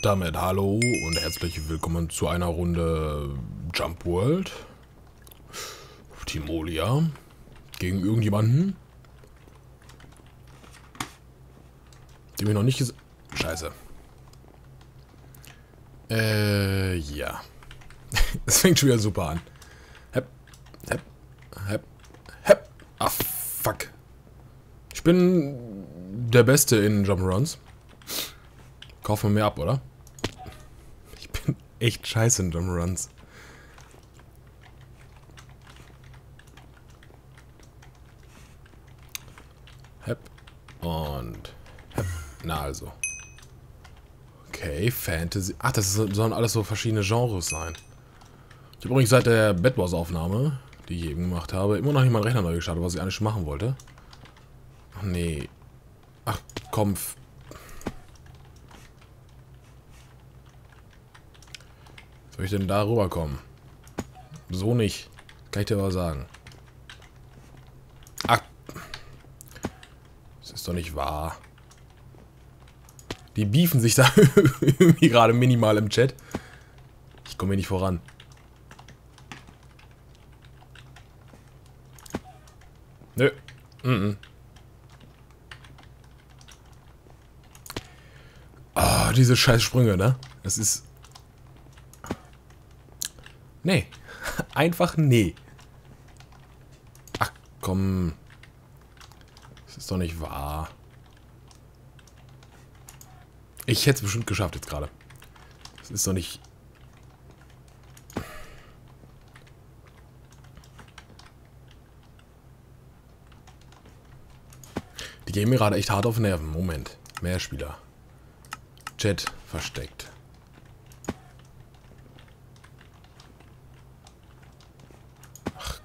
damit hallo und herzlich willkommen zu einer Runde Jump World. Timolia gegen irgendjemanden, den wir noch nicht gesehen. Scheiße. Ja. Es fängt schon wieder super an. Hep, hep, hep, hep. Ah, fuck. Ich bin der Beste in Jump'n'Runs. Kaufen wir mehr ab, oder? Ich bin echt scheiße in Jump'n'Runs. Hep und hep. Na also. Okay, Fantasy. Ach, das sollen alles so verschiedene Genres sein. Ich habe übrigens seit der Bed Wars Aufnahme, die ich eben gemacht habe, immer noch nicht meinen Rechner neu gestartet, was ich eigentlich schon machen wollte. Ach nee. Ach komm. Soll ich denn da rüberkommen? So nicht. Kann ich dir aber sagen. Ach. Das ist doch nicht wahr. Die beefen sich da irgendwie gerade minimal im Chat. Ich komme hier nicht voran. Nö. Ah, diese scheiß Sprünge, ne? Das ist... Nee. Einfach nee. Ach, komm. Das ist doch nicht wahr. Ich hätte es bestimmt geschafft jetzt gerade. Das ist doch nicht... Die gehen mir gerade echt hart auf den Nerven. Moment. Mehr Spieler. Chat versteckt. Ach,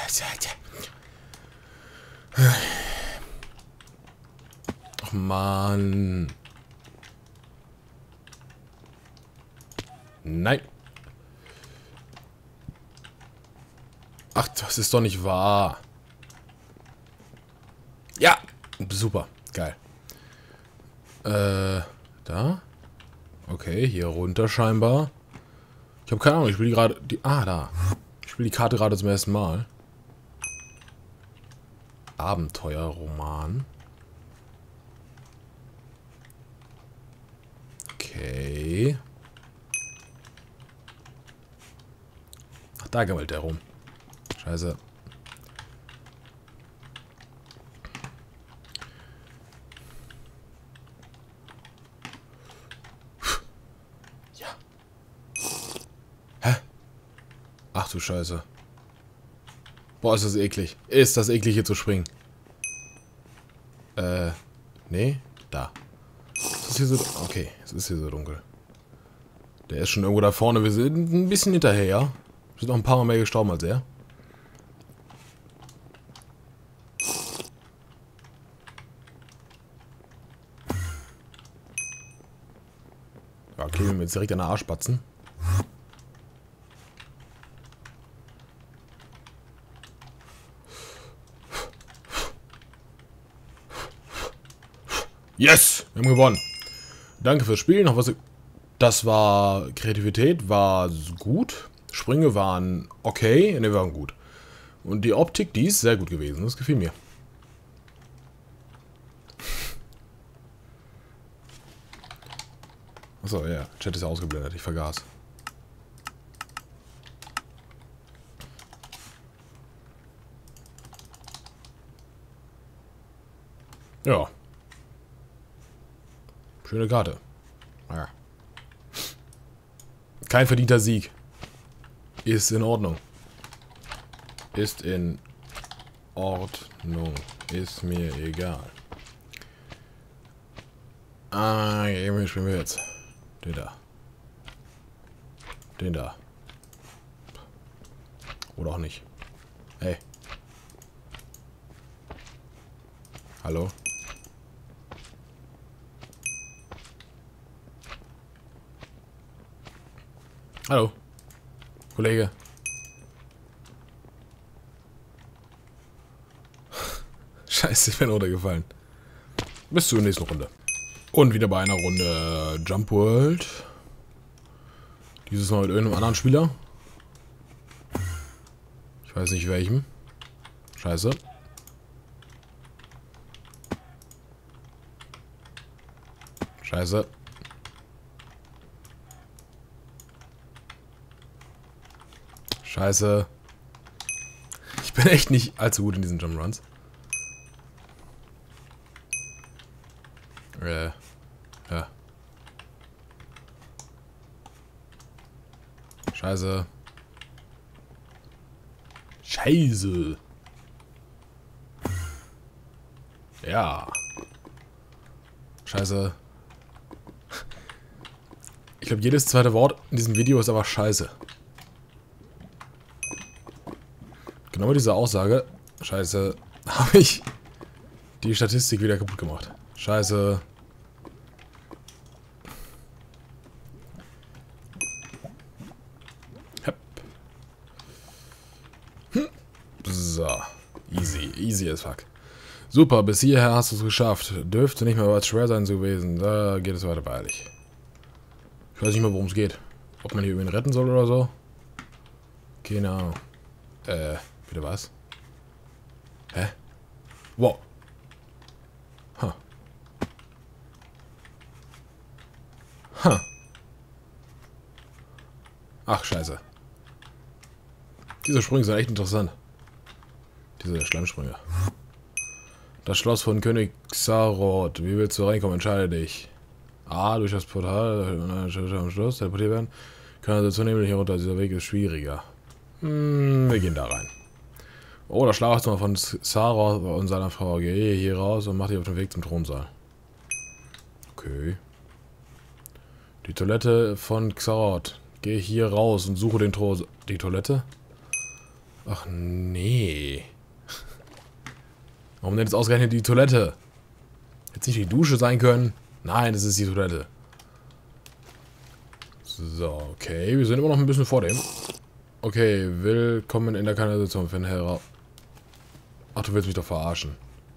ach Mann. Nein. Ach, das ist doch nicht wahr. Ja. Super. Geil. Da? Okay, hier runter scheinbar. Ich habe keine Ahnung, ich spiele gerade die... Ah, da. Ich spiele die Karte gerade zum ersten Mal. Abenteuerroman. Okay. Ach, da gammelt der rum. Scheiße. Ach du Scheiße. Boah, ist das eklig. Ist das eklig, hier zu springen. Nee. Da. Ist das hier so... Okay, es ist hier so dunkel. Der ist schon irgendwo da vorne. Wir sind ein bisschen hinterher, ja? Wir sind noch ein paar Mal mehr gestorben als er. Ja, okay, wir jetzt direkt an der Arschbatzen. Yes! Wir haben gewonnen. Danke fürs Spielen. Noch was. Das war Kreativität, war gut. Sprünge waren okay. Ne, waren gut. Und die Optik, die ist sehr gut gewesen. Das gefiel mir. Achso, ja. Chat ist ja ausgeblendet. Ich vergaß. Ja. Schöne Karte. Ja. Kein verdienter Sieg. Ist in Ordnung. Ist in Ordnung. Ist mir egal. Ah, wie spielen wir jetzt? Den da. Den da. Oder auch nicht. Hey. Hallo? Hallo. Kollege. Scheiße, ich bin runtergefallen. Bis zur nächsten Runde. Und wieder bei einer Runde Jump World. Dieses Mal mit irgendeinem anderen Spieler. Ich weiß nicht welchem. Scheiße. Scheiße. Scheiße. Ich bin echt nicht allzu gut in diesen Jump'n'Runs. Ja. Scheiße. Scheiße. Ja. Scheiße. Ich glaube, jedes zweite Wort in diesem Video ist aber scheiße. Genau mit dieser Aussage, scheiße, habe ich die Statistik wieder kaputt gemacht. Scheiße. So. Easy. Easy as fuck. Super, bis hierher hast du es geschafft. Dürfte nicht mehr was schwer sein gewesen. Da geht es weiter beeilig. Ich weiß nicht mehr, worum es geht. Ob man hier irgendwen retten soll oder so. Keine Ahnung. Wieder was? Hä? Wow. Huh. Huh. Ach, scheiße. Diese Sprünge sind echt interessant. Diese Schleimsprünge. Das Schloss von König Xaroth. Wie willst du reinkommen? Entscheide dich. A. Durch das Portal am Schloss teleportiert werden. Können also zunehmend hier runter. Dieser Weg ist schwieriger. Wir gehen da rein. Oh, das Schlafzimmer von Xaroth und seiner Frau. Gehe hier raus und mach dich auf den Weg zum Thronsaal. Okay. Die Toilette von Xaroth. Geh hier raus und suche den Thron. Die Toilette? Ach nee. Warum denn jetzt ausgerechnet die Toilette? Hätte nicht die Dusche sein können? Nein, das ist die Toilette. So, okay. Wir sind immer noch ein bisschen vor dem. Okay, willkommen in der Kanalisation. Für den Hera. Ach, du willst mich doch verarschen.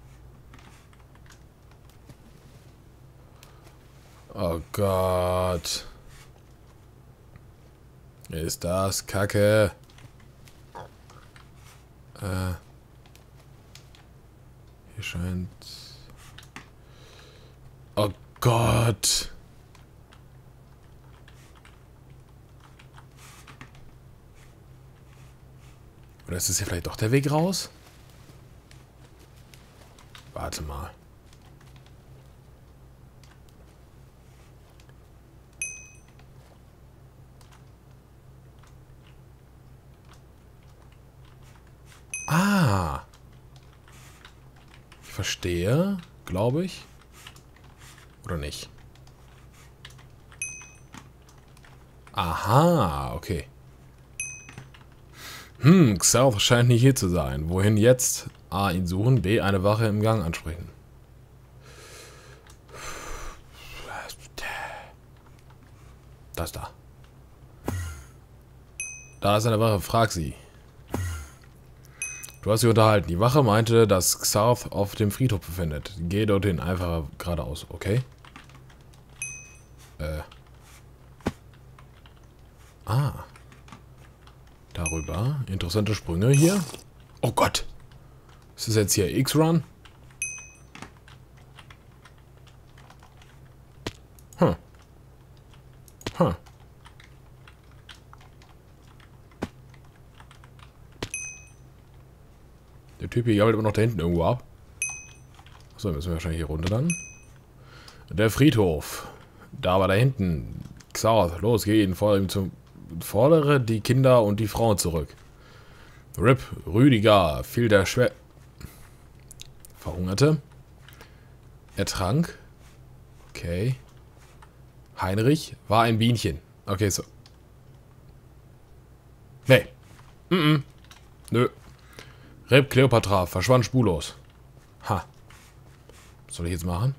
Oh Gott. Ist das Kacke. Hier scheint... Oh Gott. Oder ist das hier vielleicht doch der Weg raus? Warte mal. Ah. Ich verstehe, glaube ich. Oder nicht? Aha, okay. Xaroth scheint nicht hier zu sein. Wohin jetzt? A. Ihn suchen. B. Eine Wache im Gang ansprechen. Das da. Da ist eine Wache. Frag sie. Du hast sie unterhalten. Die Wache meinte, dass Xaroth auf dem Friedhof befindet. Geh dorthin. Einfach geradeaus. Okay. Ah. Darüber. Interessante Sprünge hier. Oh Gott. Ist das jetzt hier X-Run? Der Typ hier jammelt immer noch da hinten irgendwo ab. So, müssen wir wahrscheinlich hier runter dann. Der Friedhof. Da war da hinten. Xaroth, los, geh ihn vor ihm zum... Fordere die Kinder und die Frauen zurück. Rip, Rüdiger, fiel der Schwer... Verhungerte. Ertrank. Okay. Heinrich war ein Bienchen. Okay, so. Nee. Nö. Rip, Kleopatra, verschwand spurlos. Ha. Was soll ich jetzt machen?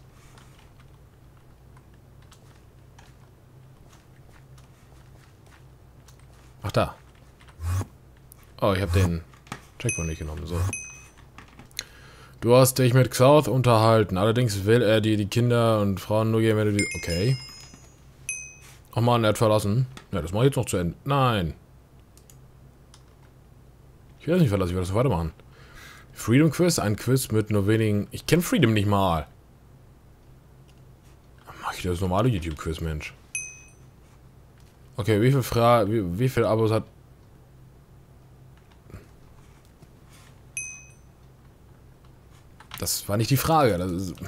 Ach, da. Oh, ich habe den Checkpoint nicht genommen. So. Du hast dich mit Xaroth unterhalten. Allerdings will er dir die Kinder und Frauen nur geben, wenn du die... Okay. Ach man, er hat verlassen. Ja, das mache ich jetzt noch zu Ende. Nein. Ich will das nicht verlassen, ich will das weitermachen. Freedom Quiz, ein Quiz mit nur wenigen... Ich kenne Freedom nicht mal. Dann mach ich das normale YouTube-Quiz, Mensch. Okay, wie viel Abos hat... Das war nicht die Frage. Das ist...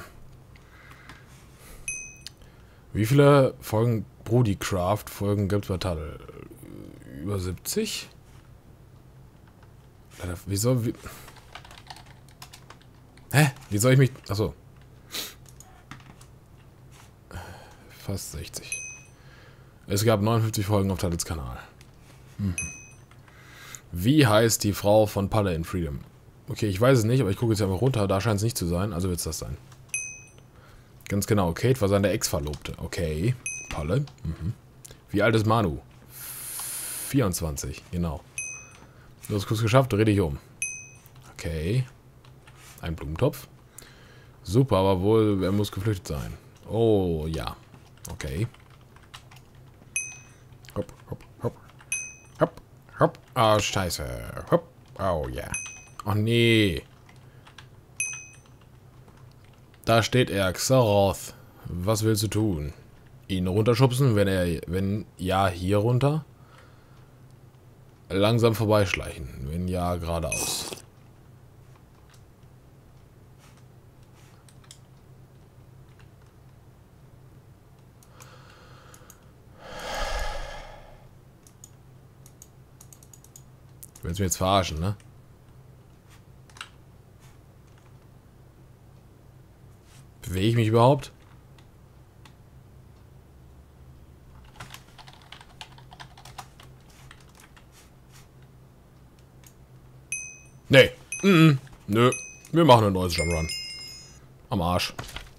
Wie viele Folgen Brodycraft-Folgen gibt es bei Tadel? Über 70? Wieso? Hä? Wie soll ich mich... Achso. Fast 60. Es gab 59 Folgen auf Tadels Kanal. Wie heißt die Frau von Palle in Freedom? Okay, ich weiß es nicht, aber ich gucke jetzt einfach runter. Da scheint es nicht zu sein, also wird es das sein. Ganz genau, Kate war seine Ex-Verlobte. Okay, Palle. Wie alt ist Manu? 24, genau. Du hast kurz geschafft, dreh dich um. Okay. Ein Blumentopf. Super, aber wohl, er muss geflüchtet sein. Oh, ja. Okay. Hopp, hopp, hopp. Hopp, hopp. Oh, scheiße. Hopp. Oh, ja. Oh, nee. Da steht er, Xaroth. Was willst du tun? Ihn runterschubsen, wenn ja, hier runter? Langsam vorbeischleichen. Wenn ja, geradeaus. Willst du mich jetzt verarschen, ne? Bewege ich mich überhaupt? Nee. Nö. Wir machen ein neues Jump'n'Run. Am Arsch.